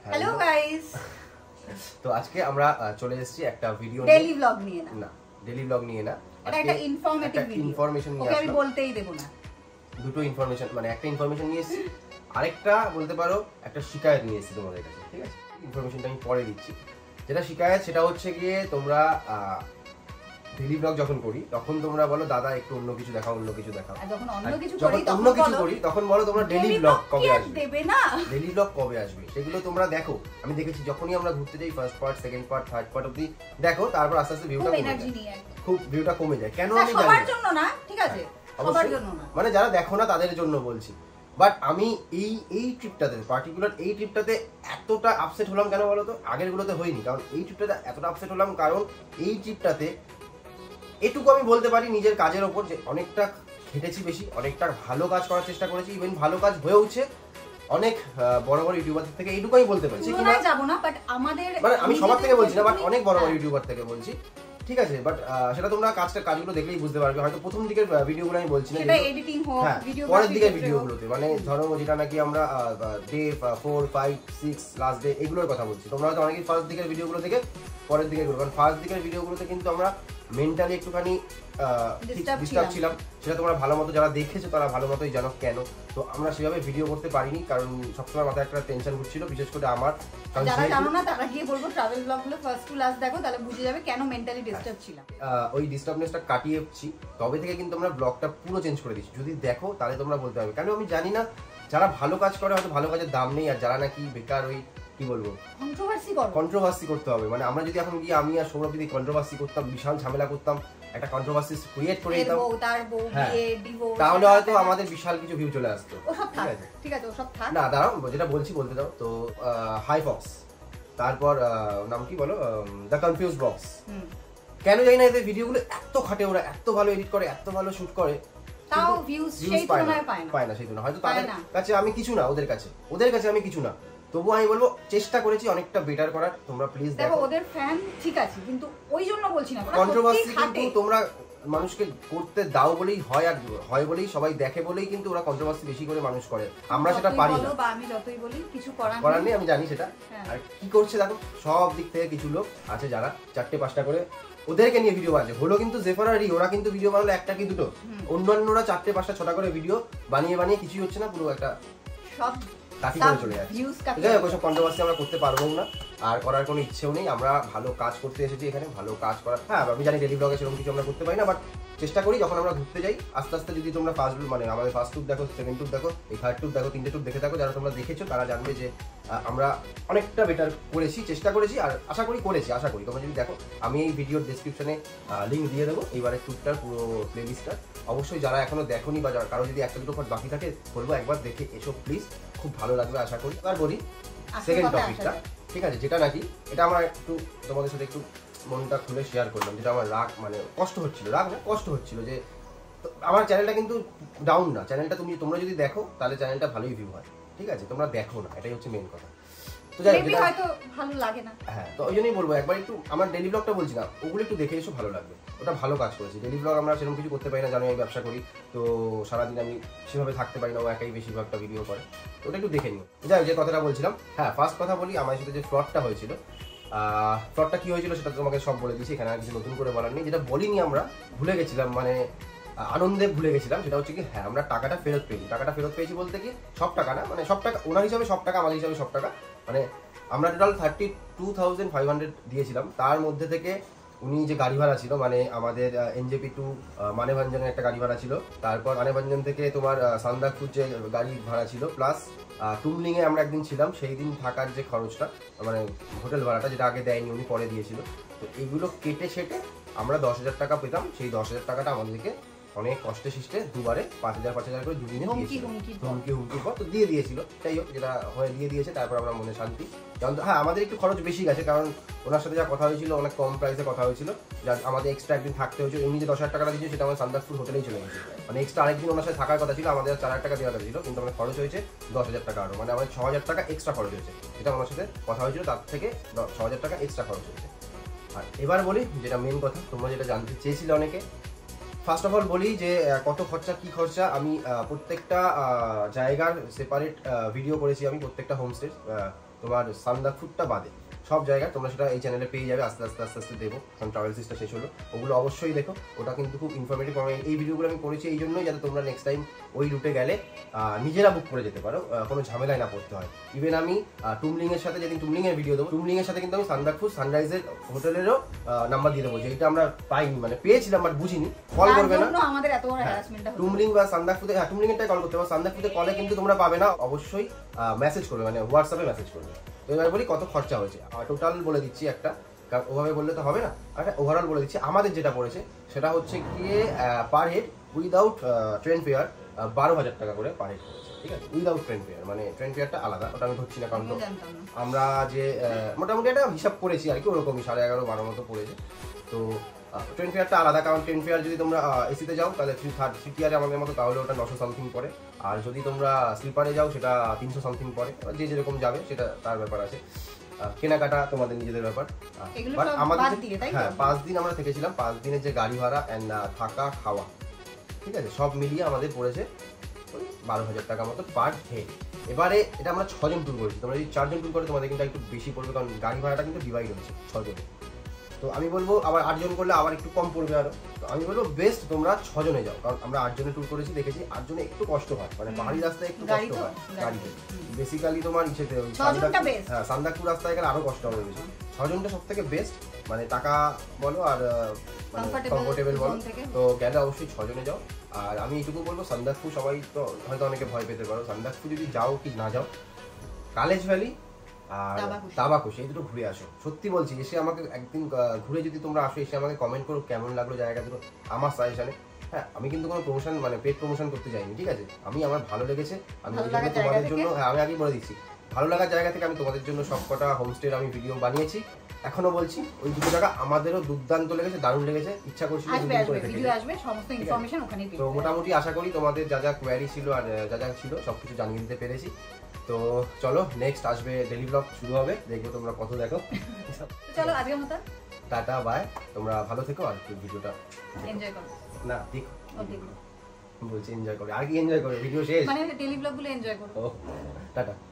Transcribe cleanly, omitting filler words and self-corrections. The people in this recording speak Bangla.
Hello guys. তো আজকে আমরা চলে এসেছি একটা ভিডিও ডেইলি ব্লগ নিয়ে না, ডেইলি ব্লগ নিয়ে না, এটা একটা ইনফরমেটিভ ভিডিও। ইনফরমেশন নিয়ে ওকে আমি বলতেই দেব না। দুটো ইনফরমেশন, মানে একটা ইনফরমেশন নিয়ে এসেছি, আরেকটা বলতে পারো একটা শিকায়ত নিয়ে এসেছি তোমাদের কাছে। ঠিক আছে, ইনফরমেশনটা আমি পরে দিচ্ছি। যেটা শিকায়ত সেটা হচ্ছে গিয়ে তোমরা ডেইলি ব্লগ যখন করি তখন তোমরা বলো দাদা একটু অন্য কিছু দেখাও, অন্য কিছু দেখাও। আর যখন অন্য কিছু করি তখন বলো তোমরা ডেইলি ব্লগ কবে আসবে, দেবে না ডেইলি ব্লগ কবে আসবে সেগুলো তোমরা দেখো। আমি দেখেছি যখনই আমরা ঘুরতে যাই first part, second part, third part অবধি দেখো, তারপর আস্তে আস্তে ভিউটা কমে যায়, খুব ভিউটা কমে যায়। কেন আমি জানি সবার জন্য না, ঠিক আছে, সবার জন্য না, মানে যারা দেখো না তাদের জন্য বলছি। বাট আমি এই ট্রিপটাতে, পার্টিকুলার এই ট্রিপটাতে এতটা আপসেট হলাম কেন বলো তো? আগের গুলোতে হয়নি, কারণ এই ট্রিপটাতে এতটা আপসেট হলাম কারণ এই ট্রিপটাতে এটুকু আমি বলতে পারি নিজের কাজের ওপর যে অনেকটা খেটেছি বেশি, অনেকটা ভালো কাজ করার চেষ্টা করেছি, ইভেন ভালো কাজ হয়েওছে অনেক বড় বড় ইউটিউবার থেকে, এইটুকু আমি বলতে পারি। যাবো না, বাট আমাদের মানে আমি সবার থেকে বলছি না, বাট অনেক বড় বড় ইউটিউবার থেকে বলছি, ঠিক আছে। বাট সেটা তোমরা কাজগুলো দেখলেই বুঝতে পারবে। হয়তো প্রথম দিকের ভিডিওগুলো আমি বলছি না, সেটা এডিটিং হোক, ভিডিও পরের দিকের ভিডিওগুলোতে, মানে ধরো যেটা নাকি আমরা ডে 4, 5, 6 লাস্ট ডে এগুলোর কথা বলছি। তোমরা হয়তো অনেকেই ফার্স্ট দিকের ভিডিওগুলো দেখে পরের দিকের, কারণ ফার্স্ট দিকের ভিডিওগুলোতে কিন্তু আমরা মেন্টালি একটুখানি ডিস্টার্ব ছিলাম। সেটা তোমরা ভালো মতো যারা দেখেছো তারা ভালো মতোই জানো কেন। তো আমরা সেভাবে ভিডিও করতে পারিনি, কারণ সবসময় মাথায় একটা টেনশন ঘুরছিল, বিশেষ করে আমার। যারা জানো না তারা গিয়ে বলবো ট্রাভেল ব্লগগুলো ফার্স্ট টু লাস্ট দেখো, তাহলে বুঝে যাবে কেন মেন্টালি ডিস্টার্ব ছিলাম। ওই ডিস্টার্বনেসটা কাটিয়েছি, তবে থেকে কিন্তু আমরা ব্লগটা পুরো চেঞ্জ করে দিচ্ছি। যদি দেখো তাহলে তোমরা বলতে পারবে, কেন আমি জানি না যারা ভালো কাজ করে হয়তো ভালো কাজের দাম নেই, আর যারা নাকি বেকার ওই কি বলবো কন্ট্রোভার্সি করতে হবে। মানে আমরা যদি এখন গিয়ে আমি আর সৌরভ যদি কন্ট্রোভার্সি করতাম, বিশাল ঝামেলা করতাম, একটা কন্ট্রোভার্সি ক্রিয়েট করে দিতাম, তাহলে হয়তো আমাদের বিশাল কিছু ভিউ চলে আসতো। ঠিক আছে, ওসব থাক না, দাঁড়াও, যেটা বলছি বলতে দাও। তো হাই ফক্স, তারপর নাম কি বলো, দ্য কনফিউজ বক্স, কেন জানি না এদের ভিডিওগুলো এত খাটে, ওরা এত ভালো এডিট করে, এত ভালো শুট করে, তাও ভিউজ সেই তুলনায় পায় না। সেই তুলনায় হয়তো তাদের কাছে আমি কিছু না, ওদের কাছে আমি কিছু না, তবু আমি বলবো চেষ্টা করেছি অনেকটা বেটার করার। তোমরা প্লিজ দেখো, ওদের ফ্যান ঠিক আছে, কিন্তু ওই জন্য বলছি না, কন্ট্রোভার্সি কিন্তু তোমরা মানুষকে করতে দাও বলেই হয়, আর হয় বলেই সবাই দেখে বলেই কিন্তু ওরা কন্ট্রোভার্সি বেশি করে মানুষ করে। আমরা সেটা পারি না, বা আমি যতই বলি কিছু করার নেই, আমি জানি সেটা। আর কি করছে দেখো, সব দিক থেকে কিছু লোক আছে যারা 4টে-5টা করে ওদেরকে নিয়ে ভিডিও বানাচ্ছে। হলো কিন্তু জেফারারি, ওরা কিন্তু ভিডিও বানালো একটা কি দুটো, অন্যান্যরা 4টে-5টা 6টা করে ভিডিও বানিয়ে কিছুই হচ্ছে না, পুরো একটা সব কাটি করে চলে যাচ্ছে। যাই হোক, ওইসব কন্ট্রোভার্সি আমরা করতে পারবো না, আর করার কোনো ইচ্ছেও নেই। আমরা ভালো কাজ করতে এসেছি এখানে, ভালো কাজ করা। হ্যাঁ, আমি জানি ডেইলি ব্লগে সেরকম কিছু আমরা করতে পারি না, বাট চেষ্টা করি যখন আমরা ঘুরতে যাই আস্তে আস্তে। যদি তোমরা মানে আমাদের ফার্স্ট ট্যুর দেখো, সেকেন্ড ট্যুর দেখো, এই থার্ড ট্যুর দেখো, 3টে ট্যুর দেখে থাকো, যারা তোমরা দেখেছো তারা জানবে যে আমরা অনেকটা বেটার করেছি, চেষ্টা করেছি, আর আশা করি তোমরা যদি দেখো। আমি এই ভিডিওর ডেসক্রিপশনে লিঙ্ক দিয়ে দেবো এইবারের ট্যুরটার পুরো প্লেলিস্টটা। অবশ্যই যারা এখনো দেখোনি বা কারো যদি একটা দুটো বাকি থাকে বলবো একবার দেখে এসো প্লিজ, খুব ভালো লাগবে আশা করি। এবার বলি সেকেন্ড টপিকটা, ঠিক আছে, যেটা নাকি এটা আমার একটু তোমাদের সাথে একটু মনটা খুলে শেয়ার করলাম, যেটা আমার মানে কষ্ট হচ্ছিল যে আমার চ্যানেলটা কিন্তু ডাউন না, চ্যানেলটা তোমরা যদি দেখো তাহলে চ্যানেলটা ভালোই ভিউ হয়, ঠিক আছে, তোমরা দেখো না, এটাই হচ্ছে মেইন কথা। তো যাই হোক, হয়তো ভালো লাগে না, হ্যাঁ, তো ওই জন্যই বলবো একবার একটু আমার ডেইলি ব্লগটা বলছি না, ওগুলো একটু দেখে এসো, ভালো লাগবে। ওটা ভালো কাজ করেছি। ডেইলি ব্লগ আমরা সেরকম কিছু করতে পারি না, জানো আমি ব্যবসা করি, তো সারাদিন আমি সেভাবে থাকতে পারি না, ও একাই বেশিরভাগটা ভিডিও করে, তো ওটা একটু দেখে নিও। যাই হোক, যে কথাটা বলছিলাম, হ্যাঁ, ফার্স্ট কথা বলি, আমার সাথে যে ফ্রডটা হয়েছিল, ফ্রডটা কি হয়েছিল সেটা তোমাকে সব বলে দিয়েছি, এখানে আর কিছু নতুন করে বলার নেই। যেটা বলিনি, আমরা ভুলে গেছিলাম, মানে আনন্দে ভুলে গেছিলাম, সেটা হচ্ছে কি, হ্যাঁ, আমরা টাকাটা ফেরত পেয়েছি বলতে কি সব টাকা না, মানে সব টাকা ওনার হিসাবে সব টাকা, আমাদের হিসাবে সব টাকা, মানে আমরা টোটাল 32,500 দিয়েছিলাম। তার মধ্যে থেকে উনি যে গাড়ি ভাড়া ছিল, মানে আমাদের NJP টু মানেভঞ্জনের একটা গাড়ি ভাড়া ছিল, তারপর মানেভঞ্জন থেকে তোমার সান্দাকপুর যে গাড়ি ভাড়া ছিল, প্লাস টুমলিংয়ে আমরা একদিন ছিলাম, সেই দিন থাকার যে খরচটা, মানে হোটেল ভাড়াটা, যেটা আগে দেয়নি, উনি পরে দিয়েছিল। তো এগুলো কেটে সেটে আমরা 10,000 টাকা পেতাম। সেই 10,000 টাকাটা আমাদেরকে অনেক কষ্টে শিষ্টে দুবারে 5,000 করে দুদিনে হুমকি পর তো দিয়ে দিয়েছিল। যাই হোক, যেটা হয়ে দিয়ে দিয়েছে, তারপর আমরা মনে শান্তি। কারণ হ্যাঁ, আমাদের একটু খরচ বেশি গেছে, কারণ ওনার সাথে যা কথা হয়েছিল অনেক কম প্রাইসে কথা হয়েছিল, যা আমাদের এক্সট্রা একদিন থাকতে হয়েছিল। এমনি যে 10,000 টাকাটা দিয়েছে সেটা আমার সান্দাকপুর হোটেলেই চলে গেছে, মানে এক্সট্রা আরেকদিন ওনার সাথে থাকার কথা ছিল, আমাদের 4,000 টাকা দেওয়ার কথা ছিল, কিন্তু আমাদের খরচ হয়েছে 10,000 টাকা আরও, মানে আমাদের 6,000 টাকা এক্সট্রা খরচ হয়েছে। যেটা ওনার সাথে কথা হয়েছিল তার থেকে 6,000 টাকা এক্সট্রা খরচ হয়েছে। আর এবার বলি যেটা মেন কথা, তোমরা যেটা জানতে চেয়েছিলে অনেকে, ফার্স্ট অফ অল বলি যে কত খরচা, কি খরচা। আমি প্রত্যেকটা জায়গার সেপারেট ভিডিও করেছি, আমি প্রত্যেকটা হোমস্টে তোমার সান্দাকফুটা বাদে সব জায়গায় তোমরা সেটা এই চ্যানেলে পেয়ে যাবে। আস্তে আস্তে আস্তে আস্তে দেবো, কারণ ট্রাভেল সিস্টেম শেষ হলো। ওগুলো অবশ্যই দেখো, ওটা কিন্তু খুব ইনফরমেটিভ। এই ভিডিওগুলো আমি করেছি এই জন্যই, যাতে তোমরা নেক্সট টাইম ওই রুটে গেলে নিজেরা বুক করে যেতে পারো, কোনো ঝামেলায় না পড়তে হয়। ইভেন আমি টুমলিংয়ের সাথে, যেদিন টুমলিংয়ের ভিডিও দেবো, টুমলিংয়ের সাথে কিন্তু আমি সান্দাকফু সানরাইজের হোটেলেরও নাম্বার দিয়ে দেবো, যেটা আমরা পাইনি, মানে পেয়েছিলাম বাট বুঝিনি। কল করবে না আমাদের এত বড় হ্যারাসমেন্ট হলো। টুমলিং বা সান্দাকফুতে, হ্যাঁ টুমলিংয়েরটাই কল করতে পারো। সান্দাকফুতে কলে কিন্তু তোমরা পাবে না, অবশ্যই মেসেজ করবে, মানে হোয়াটসঅ্যাপে মেসেজ করবে। তো এবার বলি কত খরচা হয়েছে, টোটাল বলে দিচ্ছি একটা, কারণ ওভাবে বললে তো হবে না। একটা ওভারঅল বলে দিচ্ছি। আমাদের যেটা পড়েছে সেটা হচ্ছে গিয়ে per head without train fare 12,000 টাকা করে পার হেড পড়েছে, ঠিক আছে? উইদাউট ট্রেন ফেয়ার, মানে ট্রেন ফেয়ারটা আলাদা, ওটা আমি ধরছি না, কারণ তো আমরা যে মোটামুটি একটা হিসাব করেছি আর কি, ওরকমই 11.5-12 মতো পড়েছে। তো ট্রেন ফেয়ারটা আলাদা, কারণ ট্রেন ফেয়ার যদি তোমরা এসিতে যাও তাহলে 3 টিয়ারে আমাদের মতো, তাহলে ওটা 900 সামথিং পড়ে। আর যদি তোমরা স্লিপারে যাও সেটা 300 সামথিং পড়ে। যে যেরকম যাবে সেটা তার ব্যাপার আছে, কেনাকাটা তোমাদের নিজেদের ব্যাপার। বাট আমাদের হ্যাঁ 5 দিন আমরা থেকেছিলাম, 5 দিনের যে গাড়ি ভাড়া অ্যান্ড থাকা খাওয়া, ঠিক আছে, সব মিলিয়ে আমাদের পড়েছে ওই 12,000 টাকা মতো পার হেড। এবারে এটা আমরা 6 জন ট্যুর করেছি, তোমরা যদি 4 জন ট্যুর করে তোমাদের কিন্তু একটু বেশি পড়বে, কারণ গাড়ি ভাড়াটা কিন্তু ডিভাইড হয়েছে 6 জনে। তো আমি বলবো আবার 8 জন করলে আবার একটু কম পড়বে আরো। তো আমি বলবো বেস্ট তোমরা 6 জনে যাও, কারণ আমরা 8 জনে ট্যুর করেছি, দেখেছি 8 জনে একটু কষ্ট হয়, মানে পাহাড়ি রাস্তায় একটু কষ্ট হয় গাড়িতে। বেসিক্যালি তোমার ইসেতে হ্যাঁ সান্দাকফু রাস্তায় গেলে আরো কষ্ট হবে বেশি। 6 জনটা সব থেকে বেস্ট, মানে টাকা বলো আর কমফোর্টেবল বলো, তো গেলে অবশ্যই 6 জনে যাও। আর আমি এইটুকু বলবো, সান্দাকফু সবাই তো হয়তো অনেকে ভয় পেতে পারো, সান্দাকফু যদি যাও কি না যাও, কালেজ ভ্যালি আর দাবাকুশি এই দুটো ঘুরে আসো। সত্যি বলছি, এসে আমাকে একদিন ঘুরে যদি তোমরা আসো, এসে আমাকে কমেন্ট করো কেমন লাগলো জায়গা দুটো আমার সাজেশনে। হ্যাঁ আমি কিন্তু কোনো প্রমোশন মানে পেড প্রমোশন করতে যাইনি, ঠিক আছে? আমার ভালো লেগেছে, আমি তোমাদের জন্য, হ্যাঁ আমি আগেই বলে দিচ্ছি, ভালো লাগার জায়গা থেকে আমি তোমাদের জন্য সবকটা হোমস্টের আমি ভিডিও বানিয়েছি। এখনো বলছি ওই দুটো জায়গা আমাদেরও দুর্দান্ত লেগেছে, দারুণ লেগেছে, ইচ্ছা করছিল তো মোটামুটি আশা করি তোমাদের যা যা কোয়ারি ছিল আর যা যা ছিল সবকিছু জানিয়ে দিতে পেরেছি। তো চলো নেক্সট আসবে ডেইলি ব্লগ শুরু হবে, দেখবো তোমরা কত দেখো। চলো আজকের মতো টাটা বাই, তোমরা ভালো থেকো আর ভিডিওটা এনজয় করো। না দেখো বলছি এনজয় করো, আর কি এনজয় করো, ভিডিও শেষ মানে ডেইলি ব্লগগুলো এনজয় করো। ও টাটা।